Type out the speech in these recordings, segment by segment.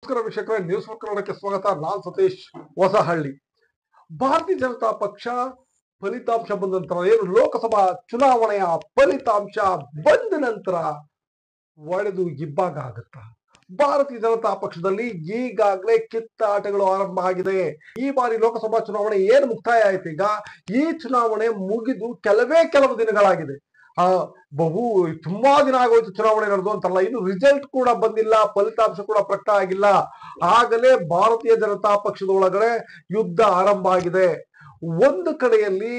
ನಮಸ್ಕಾರ ವೀಕ್ಷಕರೇ, ನ್ಯೂಸ್ ಕನ್ನಡಕ್ಕೆ ಸ್ವಾಗತ. ನಾನ್ ಸತೀಶ್ ಹೊಸಹಳ್ಳಿ. ಭಾರತೀಯ ಜನತಾ ಪಕ್ಷ ಫಲಿತಾಂಶ ಬಂದ ನಂತರ, ಏನು ಲೋಕಸಭಾ ಚುನಾವಣೆಯ ಫಲಿತಾಂಶ ಬಂದ ನಂತರ ಒಡೆದು ಇಬ್ಬಾಗ ಆಗುತ್ತಾ? ಭಾರತೀಯ ಜನತಾ ಪಕ್ಷದಲ್ಲಿ ಈಗಾಗಲೇ ಕಿತ್ತಾಟಗಳು ಆರಂಭ ಆಗಿದೆ. ಈ ಬಾರಿ ಲೋಕಸಭಾ ಚುನಾವಣೆ ಏನು ಮುಕ್ತಾಯ ಆಯ್ತು. ಈಗ ಈ ಚುನಾವಣೆ ಮುಗಿದು ಕೆಲವು ದಿನಗಳಾಗಿದೆ. ತುಂಬಾ ದಿನ ಆಗೋಯ್ತು ಚುನಾವಣೆ ನಡೆದು ಅಂತಲ್ಲ, ಇನ್ನು ರಿಸಲ್ಟ್ ಕೂಡ ಬಂದಿಲ್ಲ, ಫಲಿತಾಂಶ ಕೂಡ ಪ್ರಕಟ ಆಗಿಲ್ಲ. ಆಗಲೇ ಭಾರತೀಯ ಜನತಾ ಪಕ್ಷದ ಒಳಗಡೆ ಯುದ್ಧ ಆರಂಭ ಆಗಿದೆ. ಒಂದು ಕಡೆಯಲ್ಲಿ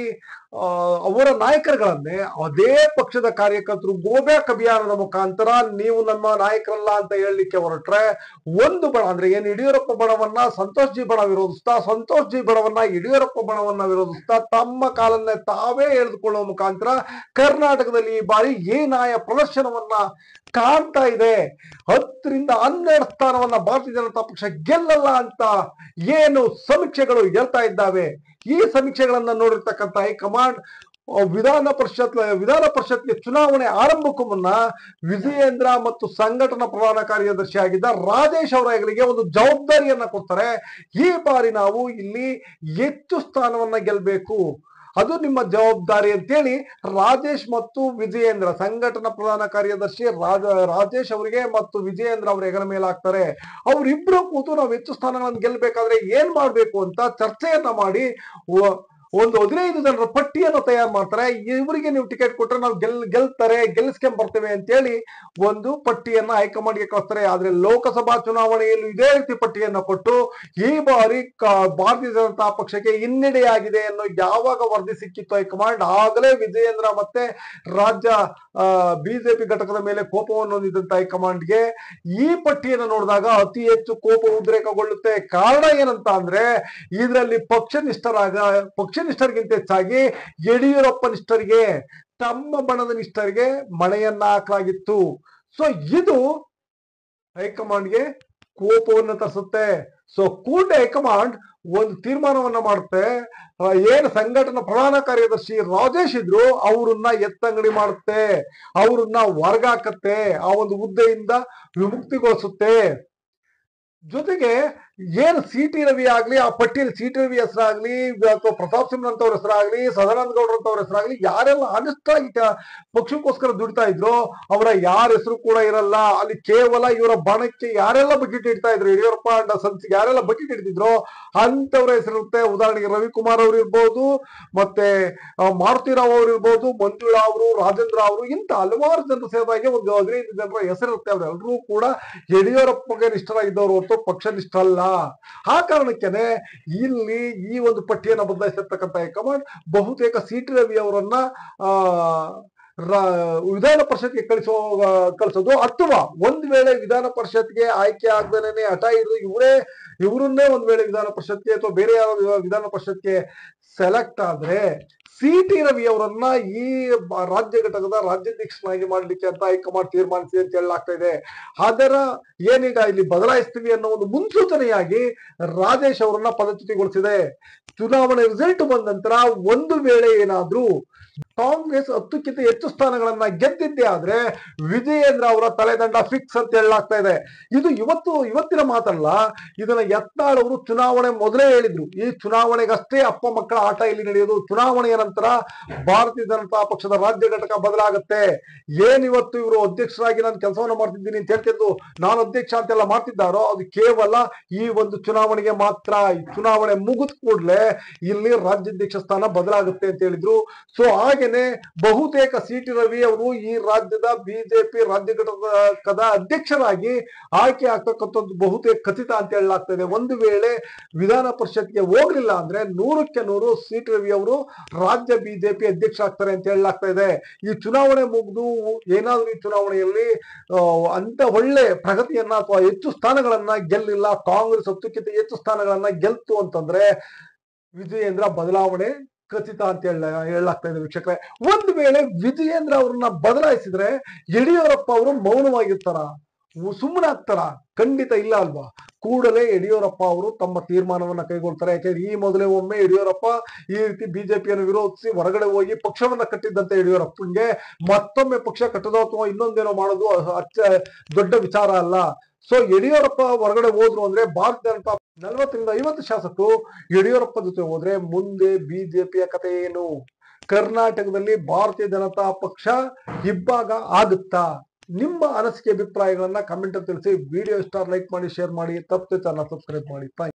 ಅವರ ನಾಯಕರುಗಳನ್ನೇ ಅದೇ ಪಕ್ಷದ ಕಾರ್ಯಕರ್ತರು ಗೋಬ್ಯಾಕ್ ಅಭಿಯಾನದ ಮುಖಾಂತರ ನೀವು ನಮ್ಮ ನಾಯಕರಲ್ಲ ಅಂತ ಹೇಳಲಿಕ್ಕೆ ಹೊರಟ್ರೆ, ಒಂದು ಬಣ ಅಂದ್ರೆ ಏನು ಯಡಿಯೂರಪ್ಪ ಬಣವನ್ನ ಸಂತೋಷ್ ಜಿ ಬಣ ವಿರೋಧಿಸ್ತಾ, ಸಂತೋಷ್ ಜಿ ಬಣವನ್ನ ಯಡಿಯೂರಪ್ಪ ಬಣವನ್ನ ವಿರೋಧಿಸ್ತಾ ತಮ್ಮ ಕಾಲನ್ನೇ ತಾವೇ ಎಳೆದುಕೊಳ್ಳುವ ಮುಖಾಂತರ ಕರ್ನಾಟಕದಲ್ಲಿ ಈ ಬಾರಿ ಹೀನಾಯ ಪ್ರದರ್ಶನವನ್ನ ಕಾಣ್ತಾ ಇದೆ. 10 ರಿಂದ 12 ಸ್ಥಾನವನ್ನ ಭಾರತೀಯ ಜನತಾ ಪಕ್ಷ ಗೆಲ್ಲಲ್ಲ ಅಂತ ಏನು ಸಮೀಕ್ಷೆಗಳು ಹೇಳ್ತಾ ಇದ್ದಾವೆ. ಈ ಸಮೀಕ್ಷೆಗಳನ್ನ ನೋಡಿರ್ತಕ್ಕಂಥ ಹೈಕಮಾಂಡ್ ವಿಧಾನ ಪರಿಷತ್ಗೆ ಚುನಾವಣೆ ಆರಂಭಕ್ಕೂ ಮುನ್ನ ವಿಜಯೇಂದ್ರ ಮತ್ತು ಸಂಘಟನಾ ಪ್ರಧಾನ ಕಾರ್ಯದರ್ಶಿ ಆಗಿದ್ದ ರಾಜೇಶ್ ಅವರ ಹೆಗಲಿಗೆ ಒಂದು ಜವಾಬ್ದಾರಿಯನ್ನ ಕೊಡ್ತಾರೆ. ಈ ಬಾರಿ ನಾವು ಇಲ್ಲಿ ಹೆಚ್ಚು ಸ್ಥಾನವನ್ನ ಗೆಲ್ಲಬೇಕು, ಅದು ನಿಮ್ಮ ಜವಾಬ್ದಾರಿ ಅಂತೇಳಿ ರಾಜೇಶ್ ಮತ್ತು ವಿಜಯೇಂದ್ರ, ಸಂಘಟನಾ ಪ್ರಧಾನ ಕಾರ್ಯದರ್ಶಿ ರಾಜೇಶ್ ಅವರಿಗೆ ಮತ್ತು ವಿಜಯೇಂದ್ರ ಅವರ ಹೆಗಲ ಮೇಲೆ ಹಾಕ್ತಾರೆ. ಅವರಿಬ್ರು ಕೂತು ನಾವು ಹೆಚ್ಚು ಸ್ಥಾನಗಳನ್ನು ಗೆಲ್ಲಬೇಕಾದ್ರೆ ಏನ್ ಮಾಡ್ಬೇಕು ಅಂತ ಚರ್ಚೆಯನ್ನ ಮಾಡಿ ಒಂದು 15 ಜನರ ಪಟ್ಟಿಯನ್ನು ತಯಾರು ಮಾಡ್ತಾರೆ. ಇವರಿಗೆ ನೀವು ಟಿಕೆಟ್ ಕೊಟ್ಟರೆ ನಾವು ಗೆಲ್ಲಿಸ್ಕೊಂಡ್ ಬರ್ತೇವೆ ಅಂತೇಳಿ ಒಂದು ಪಟ್ಟಿಯನ್ನ ಹೈಕಮಾಂಡ್ಗೆ ಕಳಿಸ್ತಾರೆ. ಆದ್ರೆ ಲೋಕಸಭಾ ಚುನಾವಣೆಯಲ್ಲಿ ಇದೇ ರೀತಿ ಪಟ್ಟಿಯನ್ನ ಕೊಟ್ಟು ಈ ಬಾರಿ ಭಾರತೀಯ ಜನತಾ ಪಕ್ಷಕ್ಕೆ ಹಿನ್ನಡೆಯಾಗಿದೆ ಅನ್ನೋ ಯಾವಾಗ ವರದಿ ಸಿಕ್ಕಿತ್ತು ಹೈಕಮಾಂಡ್, ಆಗಲೇ ವಿಜಯೇಂದ್ರ ಮತ್ತೆ ರಾಜ್ಯ ಬಿಜೆಪಿ ಘಟಕದ ಮೇಲೆ ಕೋಪವನ್ನು ಹೊಂದಿದ್ದಂತ ಹೈಕಮಾಂಡ್ಗೆ ಈ ಪಟ್ಟಿಯನ್ನು ನೋಡಿದಾಗ ಅತಿ ಹೆಚ್ಚು ಕೋಪ ಉದ್ರೇಕಗೊಳ್ಳುತ್ತೆ. ಕಾರಣ ಏನಂತ ಅಂದ್ರೆ, ಇದರಲ್ಲಿ ಪಕ್ಷನಿಷ್ಠರಿಗಿಂತ ಹೆಚ್ಚಾಗಿ ಯಡಿಯೂರಪ್ಪ ನಿಷ್ಠರಿಗೆ, ತಮ್ಮ ಬಣದ ನಿಷ್ಠರಿಗೆ ಮಣೆಯನ್ನ ಹಾಕಲಾಗಿತ್ತು. ಸೊ ಇದು ಹೈಕಮಾಂಡ್ಗೆ ಕೋಪವನ್ನು ತರಿಸುತ್ತೆ. ಸೊ ಕೂಡಲೇ ಹೈಕಮಾಂಡ್ ಒಂದು ತೀರ್ಮಾನವನ್ನ ಮಾಡುತ್ತೆ. ಏನು ಸಂಘಟನಾ ಪ್ರಧಾನ ಕಾರ್ಯದರ್ಶಿ ರಾಜೇಶ್ ಇದ್ರು ಅವ್ರನ್ನ ಎತ್ತಂಗಡಿ ಮಾಡುತ್ತೆ, ಅವ್ರನ್ನ ಹೊರಗಾಕತ್ತೆ, ಆ ಒಂದು ಹುದ್ದೆಯಿಂದ ವಿಮುಕ್ತಿಗೊಳಿಸುತ್ತೆ. ಜೊತೆಗೆ ಏನು ಸಿ.ಟಿ. ರವಿ ಆಗ್ಲಿ, ಆ ಪಟ್ಟಿಯಲ್ಲಿ ಸಿ.ಟಿ. ರವಿ ಹೆಸರಾಗ್ಲಿ ಅಥವಾ ಪ್ರತಾಪ್ ಸಿಂಹ ಅಂತವ್ರ ಹೆಸರಾಗ್ಲಿ, ಸದಾನಂದ ಗೌಡ್ರ ಅಂತವ್ರ ಹೆಸರಾಗ್ಲಿ, ಯಾರೆಲ್ಲ ಆನೆಸ್ಟ್ ಆಗಿ ಪಕ್ಷಕ್ಕೋಸ್ಕರ ದುಡಿತಾ ಇದ್ರು ಅವರ ಯಾರ ಹೆಸರು ಕೂಡ ಇರಲ್ಲ. ಅಲ್ಲಿ ಕೇವಲ ಇವರ ಬಣಕ್ಕೆ ಯಾರೆಲ್ಲ ಬಕೆಟ್ ಇಡ್ತಾ ಇದ್ರು, ಯಡಿಯೂರಪ್ಪ ಅಂಡ್ ಸನ್ಸ್ ಯಾರೆಲ್ಲ ಬಕೆಟ್ ಇಡ್ತಿದ್ರು ಅಂತವ್ರ ಹೆಸರಿರುತ್ತೆ. ಉದಾಹರಣೆಗೆ ರವಿಕುಮಾರ್ ಅವ್ರು ಇರ್ಬೋದು, ಮತ್ತೆ ಮಾರುತಿರಾವ್ ಅವ್ರು ಇರ್ಬೋದು, ಮಂಜುಳಾ ಅವರು, ರಾಜೇಂದ್ರ ಅವರು, ಇಂತ ಹಲವಾರು ಜನರು ಸೇರಿದಾಗೆ ಒಂದು 15 ಜನರ ಹೆಸರಿರುತ್ತೆ. ಅವರೆಲ್ಲರೂ ಕೂಡ ಯಡಿಯೂರಪ್ಪಗೆ ನಿಷ್ಠರಾಗಿದ್ದವರು ಹೊರತು ಪಕ್ಷ ನಿಷ್ಠ ಅಲ್ಲ. ಆ ಕಾರಣಕ್ಕೇನೆ ಇಲ್ಲಿ ಈ ಒಂದು ಪಟ್ಟಿಯನ್ನು ಬದಲಾಯಿಸಿರ್ತಕ್ಕಂಥ ಹೈಕಮಾಂಡ್ ಬಹುತೇಕ ಸಿ.ಟಿ. ರವಿ ಅವರನ್ನ ವಿಧಾನ ಪರಿಷತ್ಗೆ ಕಳಿಸೋದು, ಅಥವಾ ಒಂದ್ ವೇಳೆ ವಿಧಾನ ಪರಿಷತ್ಗೆ ಆಯ್ಕೆ ಆಗದೇನೆ ಹಠ ಹಿಡಿದು ಇವರನ್ನೇ ಒಂದ್ ವೇಳೆ ವಿಧಾನ ಪರಿಷತ್ಗೆ ಅಥವಾ ಬೇರೆ ಯಾವ ವಿಧಾನ ಪರಿಷತ್ಗೆ ಸೆಲೆಕ್ಟ್ ಆದ್ರೆ ಸಿ.ಟಿ. ರವಿ ಅವರನ್ನ ಈ ರಾಜ್ಯ ಘಟಕದ ರಾಜ್ಯಾಧ್ಯಕ್ಷನಾಗಿ ಮಾಡ್ಲಿಕ್ಕೆ ಅಂತ ಹೈಕಮಾಂಡ್ ತೀರ್ಮಾನಿಸಿದೆ ಅಂತ ಹೇಳಲಾಗ್ತಾ ಇದೆ. ಅದರ ಏನೀಗ ಇಲ್ಲಿ ಬದಲಾಯಿಸ್ತೀವಿ ಅನ್ನೋ ಒಂದು ಮುನ್ಸೂಚನೆಯಾಗಿ ರಾಜೇಶ್ ಅವರನ್ನ ಪದಚ್ಯುತಿಗೊಳಿಸಿದೆ. ಚುನಾವಣೆ ರಿಸಲ್ಟ್ ಬಂದ ನಂತರ ಒಂದು ವೇಳೆ ಏನಾದ್ರೂ ಕಾಂಗ್ರೆಸ್ 10ಕ್ಕಿಂತ ಹೆಚ್ಚು ಸ್ಥಾನಗಳನ್ನ ಗೆದ್ದಿದ್ದೆ ಆದ್ರೆ ವಿಜಯೇಂದ್ರ ಅವರ ತಲೆದಂಡ ಫಿಕ್ಸ್ ಅಂತ ಹೇಳಲಾಗ್ತಾ ಇದೆ. ಇದು ಇವತ್ತಿನ ಮಾತಲ್ಲ, ಇದನ್ನ ಯತ್ನಾಳ್ ಅವರು ಚುನಾವಣೆ ಮೊದಲೇ ಹೇಳಿದ್ರು. ಈ ಚುನಾವಣೆಗಷ್ಟೇ ಅಪ್ಪ ಮಕ್ಕಳ ಆಟ ಇಲ್ಲಿ ನಡೆಯೋದು, ಚುನಾವಣೆಯ ನಂತರ ಭಾರತೀಯ ಜನತಾ ಪಕ್ಷದ ರಾಜ್ಯ ಘಟಕ ಬದಲಾಗುತ್ತೆ. ಏನಿವತ್ತು ಇವರು ಅಧ್ಯಕ್ಷರಾಗಿ ನಾನು ಕೆಲಸವನ್ನ ಮಾಡ್ತಿದ್ದೀನಿ ಅಂತ ಹೇಳ್ತಿದ್ದು, ನಾನು ಅಧ್ಯಕ್ಷ ಅಂತೆಲ್ಲ ಮಾಡ್ತಿದ್ದಾರೋ ಅದು ಕೇವಲ ಈ ಒಂದು ಚುನಾವಣೆಗೆ ಮಾತ್ರ. ಈ ಚುನಾವಣೆ ಮುಗಿದ ಕೂಡಲೇ ಇಲ್ಲಿ ರಾಜ್ಯಾಧ್ಯಕ್ಷ ಸ್ಥಾನ ಬದಲಾಗುತ್ತೆ ಅಂತ ಹೇಳಿದ್ರು. ಸೊ ಹಾಗೇನೆ ಬಹುತೇಕ ಸಿ.ಟಿ. ರವಿ ಅವರು ಈ ರಾಜ್ಯದ ಬಿಜೆಪಿ ರಾಜ್ಯ ಘಟಕದ ಅಧ್ಯಕ್ಷರಾಗಿ ಆಯ್ಕೆ ಆಗ್ತಕ್ಕಂಥದ್ದು ಬಹುತೇಕ ಖಚಿತ ಅಂತ ಹೇಳಲಾಗ್ತದೆ. ಒಂದು ವೇಳೆ ವಿಧಾನ ಪರಿಷತ್ಗೆ ಹೋಗ್ಲಿಲ್ಲ ಅಂದ್ರೆ 100ಕ್ಕೆ 100 ಸಿ.ಟಿ. ರವಿ ಅವರು ರಾಜ್ಯ ಬಿಜೆಪಿ ಅಧ್ಯಕ್ಷ ಆಗ್ತಾರೆ ಅಂತ ಹೇಳಲಾಗ್ತಾ ಇದೆ. ಈ ಚುನಾವಣೆ ಮುಗಿದು ಏನಾದ್ರೂ ಈ ಚುನಾವಣೆಯಲ್ಲಿ ಅಂತ ಒಳ್ಳೆ ಪ್ರಗತಿಯನ್ನ ಅಥವಾ ಹೆಚ್ಚು ಸ್ಥಾನಗಳನ್ನ ಗೆಲ್ಲಿಲ್ಲ, ಕಾಂಗ್ರೆಸ್ 10ಕ್ಕಿಂತ ಹೆಚ್ಚು ಸ್ಥಾನಗಳನ್ನ ಗೆಲ್ತು ಅಂತಂದ್ರೆ ವಿಜಯೇಂದ್ರ ಬದಲಾವಣೆ ಖಚಿತ ಅಂತ ಹೇಳಲಾಗ್ತಾ ಇದೆ. ವೀಕ್ಷಕರೇ, ಒಂದು ವೇಳೆ ವಿಜಯೇಂದ್ರ ಅವ್ರನ್ನ ಬದಲಾಯಿಸಿದ್ರೆ ಯಡಿಯೂರಪ್ಪ ಅವರು ಮೌನವಾಗಿರ್ತಾರ, ಸುಮ್ಮನೆ ಆಗ್ತಾರ? ಖಂಡಿತ ಇಲ್ಲ ಅಲ್ವಾ. ಕೂಡಲೇ ಯಡಿಯೂರಪ್ಪ ಅವರು ತಮ್ಮ ತೀರ್ಮಾನವನ್ನ ಕೈಗೊಳ್ತಾರೆ. ಯಾಕೆಂದ್ರೆ ಈ ಮೊದಲೇ ಒಮ್ಮೆ ಯಡಿಯೂರಪ್ಪ ಈ ರೀತಿ ಬಿಜೆಪಿಯನ್ನು ವಿರೋಧಿಸಿ ಹೊರಗಡೆ ಹೋಗಿ ಪಕ್ಷವನ್ನ ಕಟ್ಟಿದ್ದಂತೆ ಯಡಿಯೂರಪ್ಪನ್ಗೆ ಮತ್ತೊಮ್ಮೆ ಪಕ್ಷ ಕಟ್ಟೋದು ಅಥವಾ ಇನ್ನೊಂದೇನೋ ಮಾಡೋದು ದೊಡ್ಡ ವಿಚಾರ ಅಲ್ಲ. ಸೊ ಯಡಿಯೂರಪ್ಪ ಹೊರಗಡೆ ಹೋದ್ರು ಅಂದ್ರೆ ಭಾರತೀಯ ಜನತಾ 40-50 ಶಾಸಕರು ಯಡಿಯೂರಪ್ಪ ಜೊತೆ ಹೋದ್ರೆ ಮುಂದೆ ಬಿಜೆಪಿಯ ಕಥೆ ಏನು? ಕರ್ನಾಟಕದಲ್ಲಿ ಭಾರತೀಯ ಜನತಾ ಪಕ್ಷ ಇಬ್ಬಾಗ ಆಗುತ್ತಾ? ನಿಮ್ಮ ಅನಿಸಿಕೆ ಅಭಿಪ್ರಾಯಗಳನ್ನ ಕಮೆಂಟ್ ಅಲ್ಲಿ ತಿಳಿಸಿ. ವಿಡಿಯೋ ಇಷ್ಟ ಲೈಕ್ ಮಾಡಿ, ಶೇರ್ ಮಾಡಿ, ತಪ್ಪದೆ ಚಾನಲ್ ಸಬ್ಸ್ಕ್ರೈಬ್ ಮಾಡಿ.